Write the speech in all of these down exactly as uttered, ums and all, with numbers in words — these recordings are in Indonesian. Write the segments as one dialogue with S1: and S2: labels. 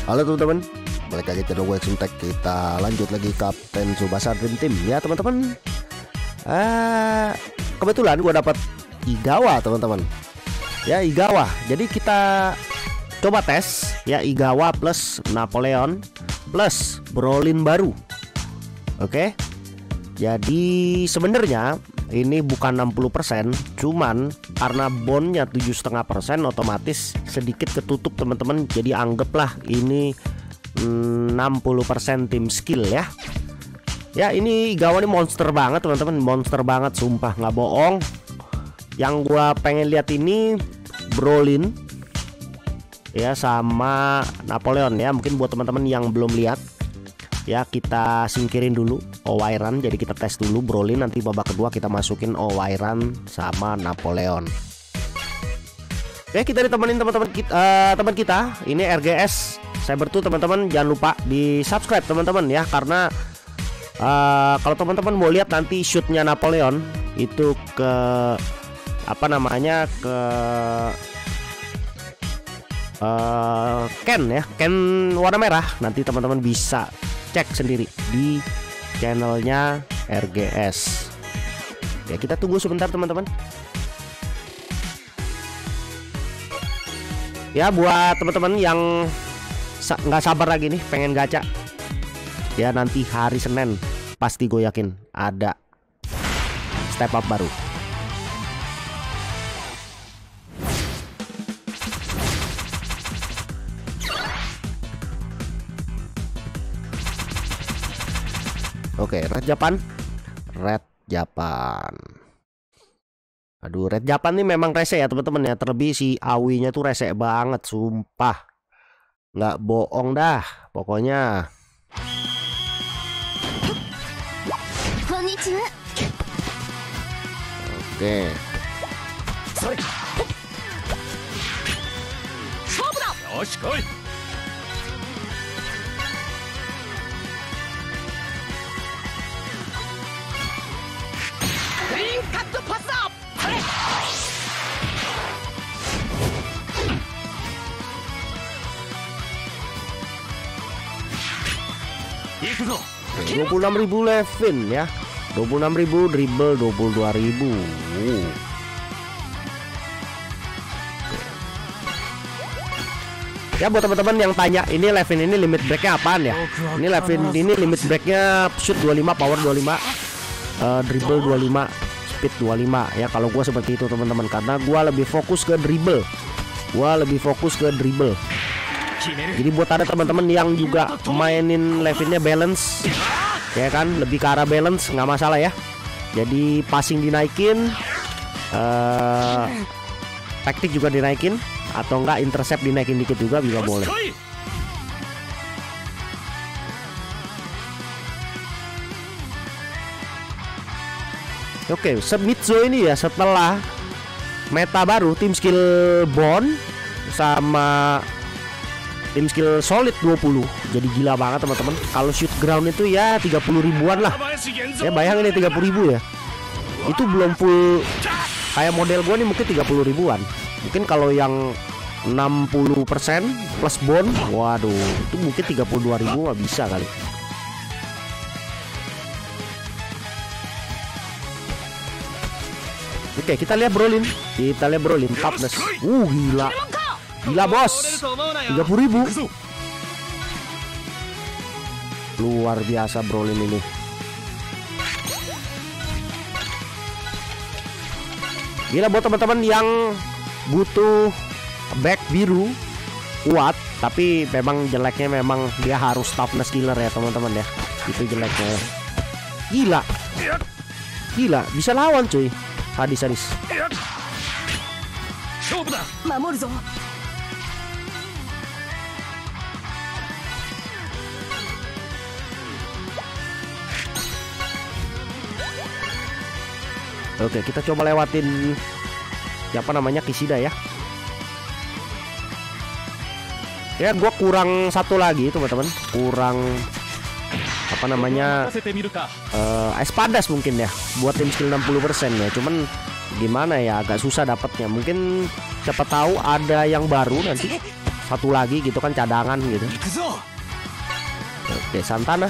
S1: Halo teman-teman, balik lagi channel gue Ximtek. Kita lanjut lagi Kapten Tsubasa Dream Team ya teman-teman. Ah, kebetulan gue dapat Igawa teman-teman. Ya Igawa. Jadi kita coba tes ya Igawa plus Napoleon plus Brolin baru. Oke. Jadi sebenarnya ini bukan enam puluh persen, cuman karena bondnya tujuh koma lima persen otomatis sedikit ketutup teman-teman. Jadi anggaplah ini enam puluh persen tim skill ya. Ya ini Igawa ini monster banget teman-teman, monster banget sumpah nggak bohong. Yang gua pengen lihat ini Brolin ya sama Napoleon ya. Mungkin buat teman-teman yang belum lihat ya, kita singkirin dulu Owairan. Jadi kita tes dulu Brolin, nanti babak kedua kita masukin Owairan sama Napoleon. Oke, kita ditemenin teman-teman kita, uh, teman kita ini R G S Saber two teman-teman. Jangan lupa di subscribe teman-teman ya, karena uh, kalau teman-teman mau lihat nanti shootnya Napoleon itu ke apa namanya ke uh, Ken ya, Ken warna merah. Nanti teman-teman bisa cek sendiri di channelnya R G S. Ya kita tunggu sebentar teman-teman. Ya buat teman-teman yang nggak sa sabar lagi nih pengen gacha, ya nanti hari Senin pasti gue yakin ada step up baru. Oke, Red Japan, Red Japan. Aduh, Red Japan nih memang rese ya teman-teman ya. Terlebih si Awi-nya tuh rese banget, sumpah. Nggak bohong dah, pokoknya. Oke. dua puluh enam ribu Levin ya, dua puluh enam ribu dribble, dua puluh dua ribu. Ya buat teman-teman yang tanya ini Levin ini limit breaknya apaan ya? Ini Levin ini limit breaknya shoot dua puluh lima, power dua puluh lima, uh, dribble dua puluh lima, speed dua puluh lima ya. Kalau gua seperti itu teman-teman, karena gua lebih fokus ke dribble. Gua lebih fokus ke dribble. Jadi buat ada teman-teman yang juga mainin Levinnya balance ya kan, lebih ke arah balance nggak masalah ya. Jadi passing dinaikin, uh, taktik juga dinaikin, atau enggak intercept dinaikin dikit juga bisa boleh. Oke, Shimizu ini ya setelah meta baru tim skill bond sama tim skill solid dua puluh, jadi gila banget teman-teman. Kalau shoot ground itu ya tiga puluh ribuan lah. Ya bayangin ini tiga puluh ribu ya. Itu belum full kayak model gua nih, mungkin tiga puluh ribuan. Mungkin kalau yang enam puluh persen plus bond, waduh, itu mungkin tiga puluh dua ribu nggak bisa kali. Oke, kita lihat Brolin. Kita lihat Brolin toughness. Uh, gila. Gila bos, tiga puluh ribu. Luar biasa Brolin ini. Gila buat teman-teman yang butuh back biru kuat, tapi memang jeleknya memang dia harus toughness killer ya teman-teman ya. Itu jeleknya. Gila. Gila, bisa lawan cuy. Sadis-sadis. Oke, kita coba lewatin siapa namanya Kishida ya. Ya, gua kurang satu lagi teman-teman, kurang apa namanya uh, Espadas mungkin ya, buat tim skill enam puluh persen ya. Cuman gimana ya, agak susah dapatnya. Mungkin siapa tahu ada yang baru nanti satu lagi gitu kan, cadangan gitu. Oke, Santana.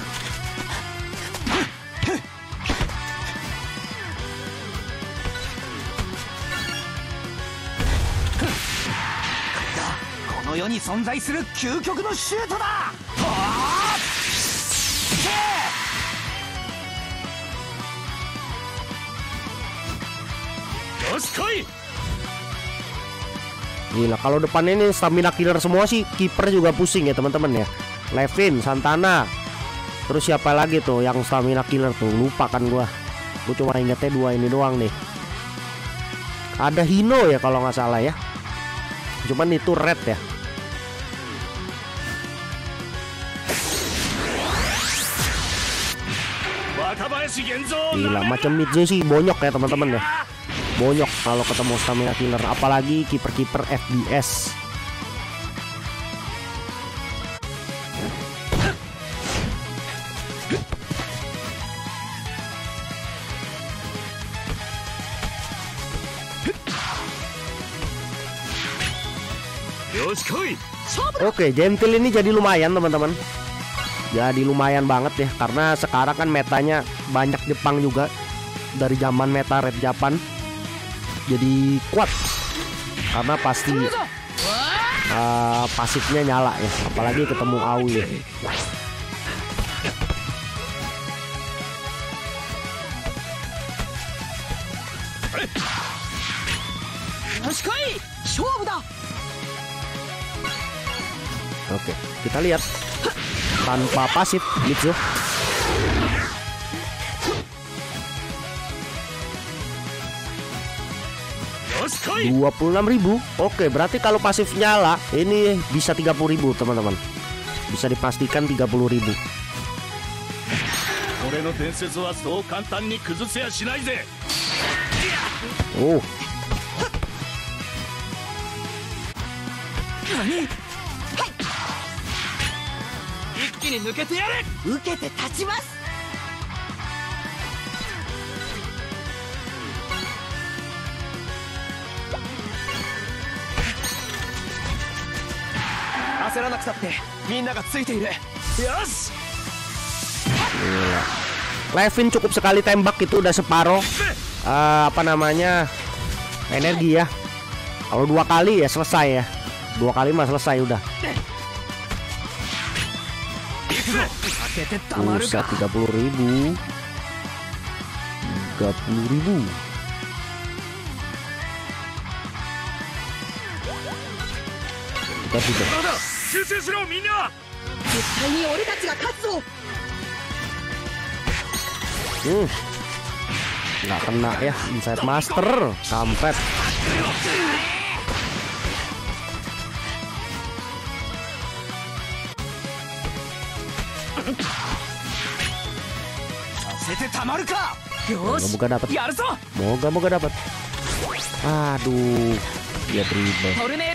S1: Gila, kalau depan ini stamina killer semua sih, kiper juga pusing ya teman-teman ya. Levin, Santana, terus siapa lagi tuh yang stamina killer tuh, lupa kan gua. Gua cuma ingetnya dua ini doang nih. Ada Hino ya kalau nggak salah ya. Cuman itu red ya. Gila, macam Midzo sih bonyok ya teman-teman ya. Bonyok kalau ketemu stamina killer, apalagi kiper-kiper F B S. Oke, Gentil ini jadi lumayan teman-teman. Jadi lumayan banget ya, karena sekarang kan metanya banyak Jepang juga. Dari zaman meta Red Japan, jadi kuat karena pasti uh, pasifnya nyala ya, apalagi ketemu Aoi ya. Oke, kita lihat tanpa pasif Midzo. dua puluh enam ribu. Oke, berarti kalau pasif nyala ini bisa tiga puluh ribu teman-teman. Bisa dipastikan tiga puluh ribu. Oh. Levin cukup sekali tembak itu udah separoh uh, apa namanya energi ya. Kalau dua kali ya selesai ya. Dua kali mah selesai udah. Bisa tiga puluh ribu. Tiga puluh ribu. Kita tidak. Hmm. Nggak kena ya, Inside Master kampret. Moga-moga dapat. Moga-moga dapat. Aduh, dia dribble.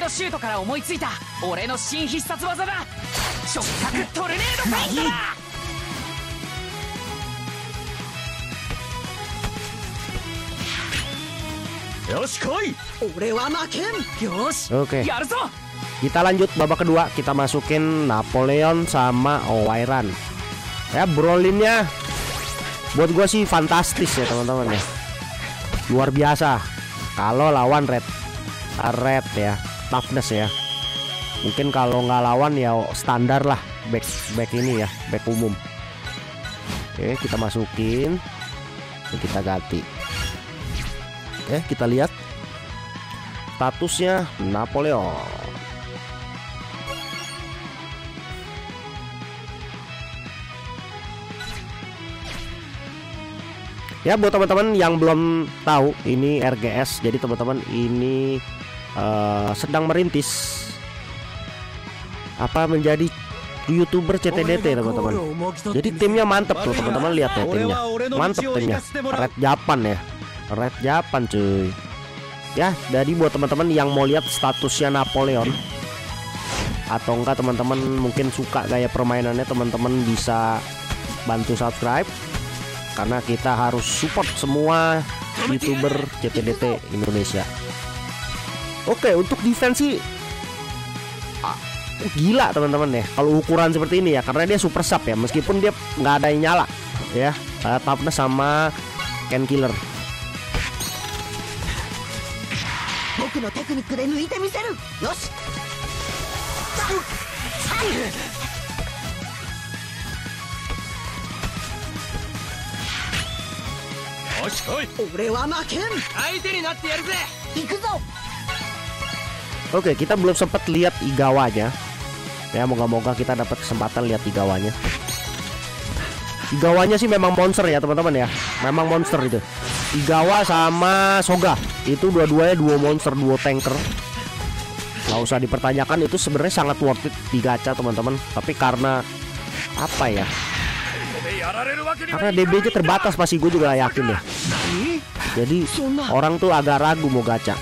S1: Oke, kita lanjut babak kedua. Kita masukin Napoleon sama Owairan. Ya, Brolinnya buat gue sih fantastis ya teman-teman ya. Luar biasa kalau lawan red red ya, toughness ya. Mungkin kalau nggak lawan ya standar lah, back back ini ya, back umum. Oke, kita masukin dan kita ganti. Oke, kita lihat statusnya Napoleon. Ya, buat teman-teman yang belum tahu, ini R G S. Jadi teman-teman ini uh, sedang merintis apa menjadi YouTuber C T D T teman-teman. Jadi timnya mantep tuh teman-teman, lihat ya timnya. Mantep timnya. Red Japan ya. Red Japan cuy. Ya, jadi buat teman-teman yang mau lihat statusnya Napoleon atau enggak teman-teman mungkin suka gaya permainannya, teman-teman bisa bantu subscribe. Karena kita harus support semua YouTuber C T D T Indonesia. Oke, untuk defense sih Gila teman-teman ya kalau ukuran seperti ini ya, karena dia super sub ya, meskipun dia nggak ada yang nyala ya. uh, Toughness sama Ken Killer. Oke, kita belum sempat lihat Igawanya. Ya, moga-moga kita dapat kesempatan lihat Igawanya. Igawanya sih memang monster ya teman-teman ya. Memang monster itu. Igawa sama Soga itu dua-duanya duo monster, duo tanker. Gak usah dipertanyakan, itu sebenarnya sangat worth it di gacha teman-teman. Tapi karena apa ya? Karena D B-nya terbatas, pasti gue juga yakin ya. Jadi orang tuh agak ragu mau gacha.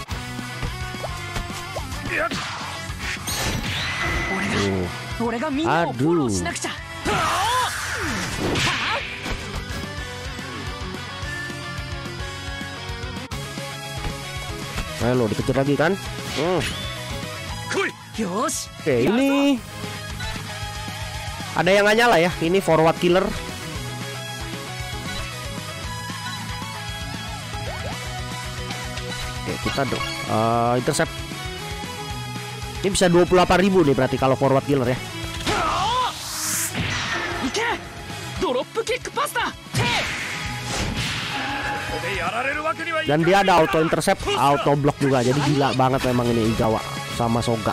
S1: Uh. Aduh. Ayo lo dikejar lagi kan? Hmm. Oke, ini ada yang nggak nyala ya. Ini forward killer. Oke, kita dong. Uh, intercept. Ini bisa dua puluh delapan ribu nih berarti kalau forward killer ya. Dan dia ada auto intercept, auto block juga. Jadi gila banget memang ini Igawa sama Soga.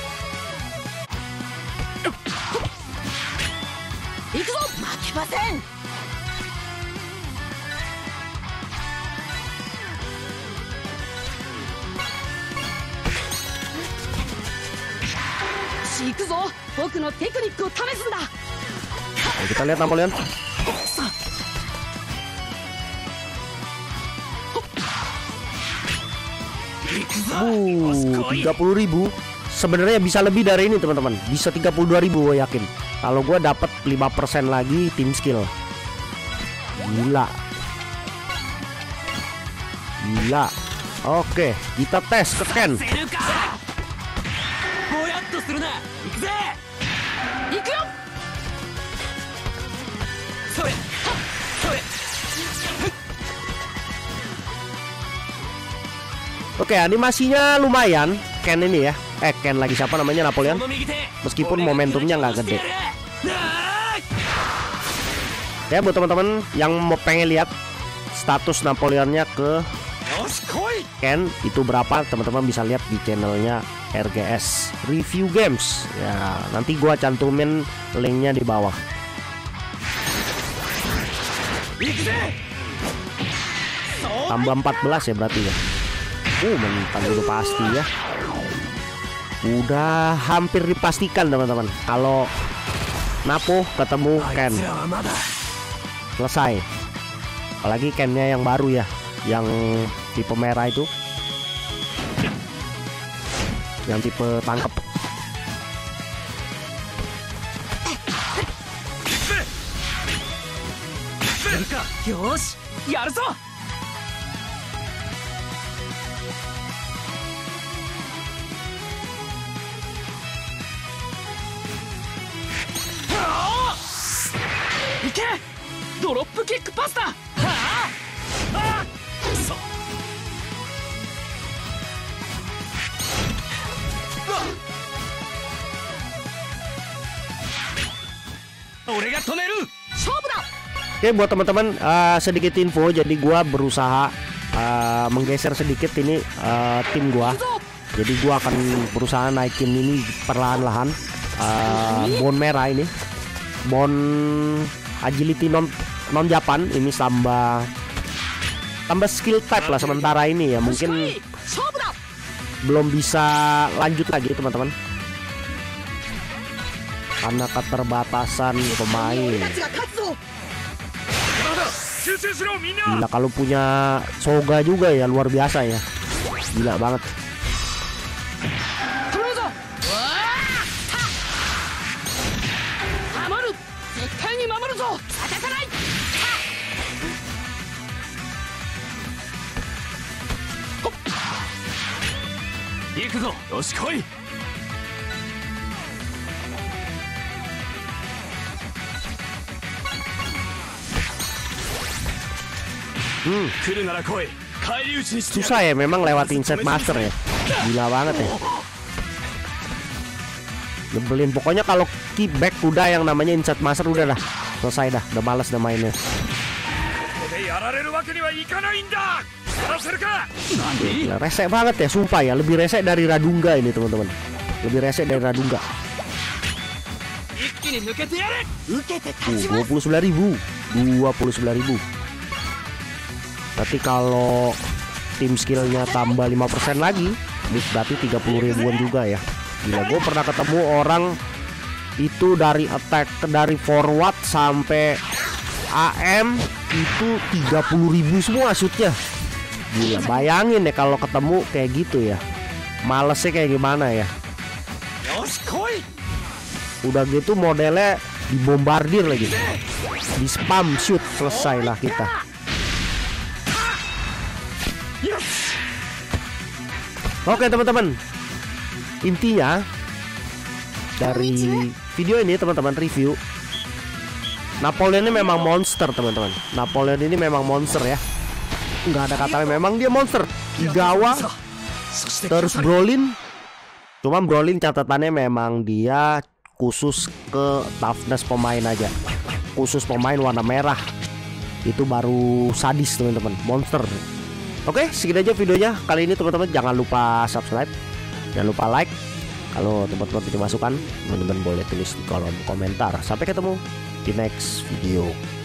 S1: Oke, kita lihat Napoleon. Uh, tiga puluh ribu. Sebenarnya bisa lebih dari ini teman-teman. Bisa tiga puluh dua ribu gue yakin. Kalau gue dapat lima persen lagi tim skill. Gila. Gila. Oke, kita tes ke Ken. Oke, animasinya lumayan Ken ini ya. Eh, Ken lagi siapa namanya, Napoleon. Meskipun momentumnya nggak gede. Ya, buat teman-teman yang mau pengen lihat status Napoleonnya ke Ken itu berapa, teman-teman bisa lihat di channelnya R G S Review Games. Ya, nanti gua cantumin linknya di bawah. Tambah empat belas ya berarti ya. Uh, mental itu pasti ya. Udah hampir dipastikan teman-teman. Kalau Napo ketemu Ken, selesai. Apalagi Kennya yang baru ya, yang tipe merah itu, yang tipe tangkep. Yosh, yaruzo. Drop kick pasta. Oke, buat teman-teman uh, sedikit info. Jadi gua berusaha uh, menggeser sedikit ini uh, tim gua. Jadi gua akan berusaha naikin ini perlahan-lahan. Uh, bon merah ini, bon agility non non Japan ini tambah tambah skill type lah sementara ini ya, mungkin belum bisa lanjut lagi teman-teman karena keterbatasan pemain. Gila, kalau punya Soga juga ya luar biasa ya, gila banget. Hmm. Susah ya memang lewat Inside Master ya. Gila banget ya. Nyebelin pokoknya kalau kickback udah yang namanya Inside Master udah dah. Selesai dah, udah males udah mainnya. Gila, resek banget ya, sumpah ya. Lebih resek dari Radunga ini teman-teman. Lebih resek dari Radunga. Uh, dua puluh sembilan ribu, dua puluh sembilan ribu. Berarti kalau tim skillnya tambah lima persen lagi, berarti tiga puluh ribuan juga ya. Gila, gue pernah ketemu orang itu dari attack, dari forward sampai A M itu tiga puluh ribu semua shootnya. Gila, bayangin ya kalau ketemu kayak gitu ya, malesnya kayak gimana ya. Udah gitu modelnya dibombardir lagi, di spam shoot, selesai lah kita. Oke teman-teman, intinya dari video ini teman-teman review, Napoleon ini memang monster teman-teman. Napoleon ini memang monster ya, nggak ada katanya, memang dia monster. Igawa terus Brolin, cuma Brolin catatannya memang dia khusus ke toughness pemain aja, khusus pemain warna merah itu baru sadis teman-teman, monster. Oke, segini aja videonya kali ini teman-teman. Jangan lupa subscribe, jangan lupa like. Kalau teman-teman punya masukan, teman-teman boleh tulis di kolom komentar. Sampai ketemu di next video.